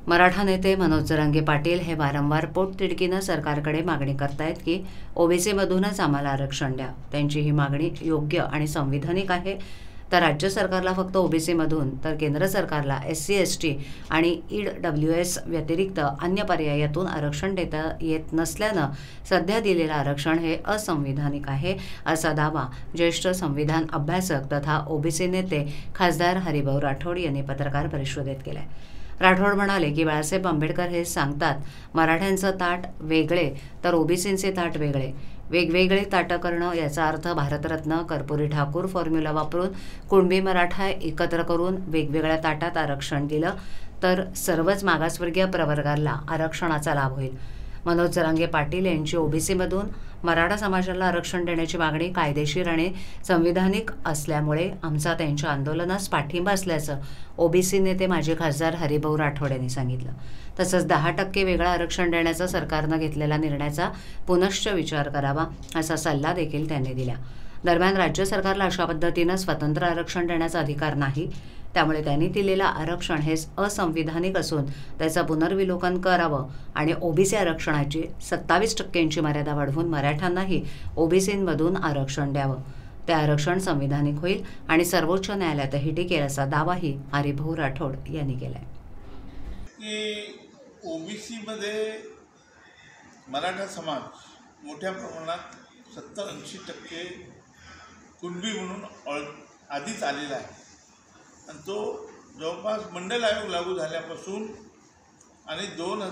मराठा नेते मनोज जरांगे पाटील हे वारंवार पोटतिडकीनं सरकारकडे मागणी करतायत की ओबीसीमधूनच आम्हाला आरक्षण द्या। त्यांची ही मागणी योग्य आणि संविधानिक आहे। तर राज्य सरकारला फक्त ओबीसीमधून तर केंद्र सरकारला SC ST आणि EWS व्यतिरिक्त अन्य पर्यायातून आरक्षण देता येत नसल्यानं सध्या दिलेलं आरक्षण हे असंविधानिक आहे, असा दावा ज्येष्ठ संविधान अभ्यासक तथा ओबीसी नेते खासदार हरिभाऊ राठोड यांनी पत्रकार परिषदेत केलाय। राठोड म्हणाले की बाळासाहेब आंबेडकर हे सांगतात, मराठ्यांचं ताट वेगळे तर ओबीसींचे ताट वेगळे। वेगवेगळे ताटं करणं याचा अर्थ भारतरत्न कर्पूरी ठाकूर फॉर्म्युला वापरून कुणबी मराठा एकत्र करून वेगवेगळ्या ताटात आरक्षण दिलं तर सर्वच मागासवर्गीय प्रवर्गाला आरक्षणाचा लाभ होईल। मनोज जरांगे पाटील यांची ओबीसीमधून मराठा समाजाला आरक्षण देण्याची मागणी कायदेशीर आणि संविधानिक असल्यामुळे आमचा त्यांच्या आंदोलनास पाठिंबा असल्याचं ओबीसी नेते माजी खासदार हरिभाऊ राठोड यांनी सांगितलं। तसंच 10% वेगळं आरक्षण देण्याचा सरकारनं घेतलेला निर्णयाचा पुनश्च विचार करावा असा सल्ला देखील त्यांनी दिला। दरम्यान राज्य सरकारला अशा पद्धतीनं स्वतंत्र आरक्षण देण्याचा अधिकार नाही, त्यामुळे त्यांनी दिलेलं आरक्षण हे असंविधानिक असून त्याचं पुनर्विलोकन करावं आणि ओबीसी आरक्षणाची 27% मर्यादा वाढवून मराठ्यांनाही ओबीसींमधून आरक्षण द्यावं। ते आरक्षण संविधानिक होईल आणि सर्वोच्च न्यायालयातही टिकेल असा दावाही हरिभाऊ राठोड यांनी केलाय। की ओबीसीमध्ये मराठा समाज मोठ्या प्रमाणात 70-80% कुणबी म्हणून आधीच आलेला आहे आणि तो जवळपास मंडल आयोग लागू झाल्यापासून आणि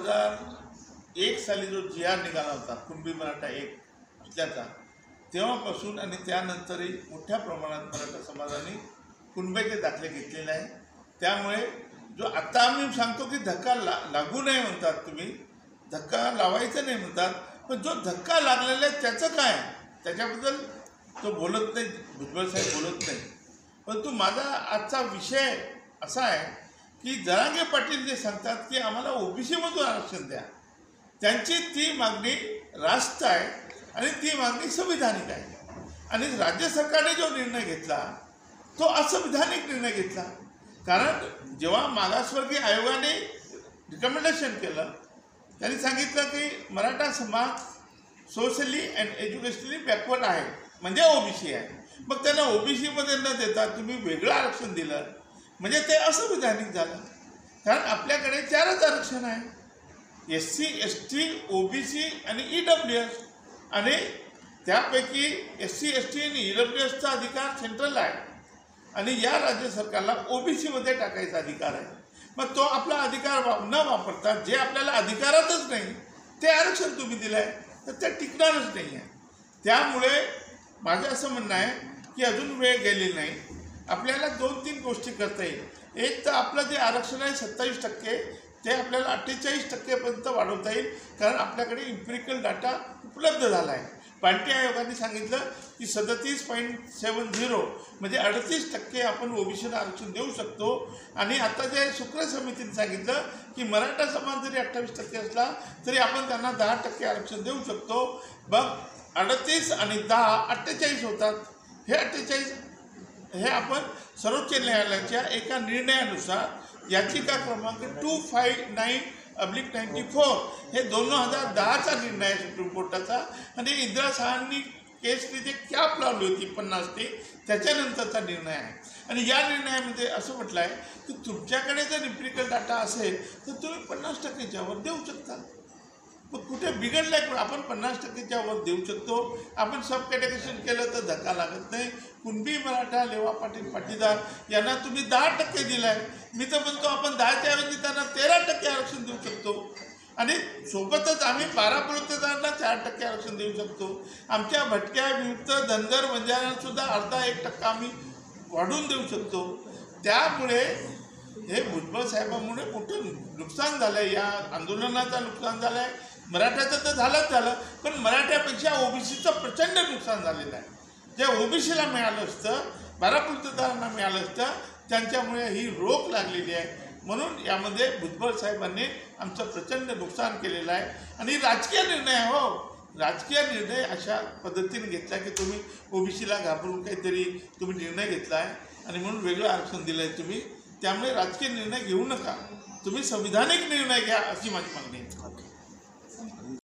2001 साली जो GR निघाला होता कुणबी मराठा एक असल्याचा, तेव्हापासून आणि त्यानंतरही मोठ्या प्रमाणात मराठा समाजाने कुणबीचे दाखले घेतलेले आहे। त्यामुळे जो आता आम्ही सांगतो की धक्का लागू नाही म्हणतात, तुम्ही धक्का लावायचं नाही म्हणतात, पण जो धक्का लागलेला आहे त्याचं काय, त्याच्याबद्दल तो बोलत नाही, भुजबळ साहेब बोलत नाही। परंतु माझा आजचा विषय असा आहे की जरांगे पाटील जे सांगतात की आम्हाला ओबीसीमधून आरक्षण द्या, त्यांची ती मागणी रास्त आहे आणि ती मागणी संविधानिक आहे। आणि राज्य सरकारने जो निर्णय घेतला तो असंविधानिक निर्णय घेतला, कारण जेव्हा मागासवर्गीय आयोगाने रिकमेंडेशन केलं, त्यांनी सांगितलं की मराठा समाज सोशली अँड एज्युकेशनली बॅकवर्ड आहे, म्हणजे ओबीसी आहे। मग त्यांना ओबीसीमध्ये न देता तुम्ही वेगळं आरक्षण दिलं म्हणजे ते असंविधानिक झालं, कारण आपल्याकडे 4च आरक्षण आहे, SC ST OBC आणि EWS, आणि त्यापैकी SC ST आणि EWSचा अधिकार सेंट्रल आहे आणि या राज्य सरकारला ओबीसीमध्ये टाकायचा अधिकार आहे। मग तो आपला अधिकार न वापरता जे आपल्याला अधिकारातच नाही ते आरक्षण तुम्ही दिलं आहे तर ते टिकणारच नाही आहे। त्यामुळे माझं असं म्हणणं आहे की अजून वेळ गेली नाही, आपल्याला 2-3 गोष्टी करता येईल। एक तर आपलं जे आरक्षण आहे 27% ते आपल्याला 48% पर्यंत वाढवता येईल, कारण आपल्याकडे इम्पिरिकल डाटा उपलब्ध झाला आहे। पांटे आयोगाने सांगितलं की 37.70 म्हणजे 38% आपण ओबीसीला आरक्षण देऊ शकतो। आणि आता जे शुक्र समितीने सांगितलं की मराठा समाज जरी 28% असला तरी आपण त्यांना 10% आरक्षण देऊ शकतो। मग 38 आणि 10 48 होतात। हे 48 हे आपण सर्वोच्च न्यायालयाच्या एका निर्णयानुसार याचिका क्रमांक 259/94 हे 2010चा निर्णय आहे सुप्रीम कोर्टाचा, आणि इंदिरा शहांनी केसने जे कॅप लावली होती 50 त्याच्यानंतरचा निर्णय आहे। आणि या निर्णयामध्ये असं म्हटलं आहे की तुमच्याकडे जर इम्पिरिकल डाटा असेल तर तुम्ही 50%च्या वर देऊ शकता। मग कुठे बिघडलं आहे, आपण 50%च्या वर देऊ शकतो। आपण सब कॅटेगरीशन केलं तर धक्का लागत नाही। कुणबी मराठा लेवा पाटील पाटीदार यांना तुम्ही 10% दिलं आहे, मी तर म्हणतो आपण 10च्या ऐवजी त्यांना 13% आरक्षण देऊ शकतो आणि सोबतच आम्ही 12 बलुतेदारांना 4% आरक्षण देऊ शकतो। आमच्या भटक्या विमुक्त धनगर बंजाऱ्यांसुद्धा अर्धा 1% आम्ही वाढवून देऊ शकतो। त्यामुळे हे भुजबळ साहेबांमुळे मोठं नुकसान झालं आहे, या आंदोलनाचं नुकसान झालं आहे। मराठ्याचं तर झालं, पण मराठ्यापेक्षा ओबीसीचं प्रचंड नुकसान झालेलं आहे। जे ओबीसीला मिळालं असतं, 12 बलुतेदारांना मिळालं असतं, त्यांच्यामुळे ही रोख लागलेली आहे। म्हणून यामध्ये भुजबळ साहेबांनी आमचं प्रचंड नुकसान केलेलं आहे आणि राजकीय निर्णय राजकीय निर्णय अशा पद्धतीने घेतला की तुम्ही ओबीसीला घाबरून काहीतरी तुम्ही निर्णय घेतला आहे आणि म्हणून वेगळं आरक्षण दिलं आहे तुम्ही, त्यामुळे राजकीय निर्णय घेऊ नका, तुम्ही संविधानिक निर्णय घ्या अशी माझी मागणी आहे.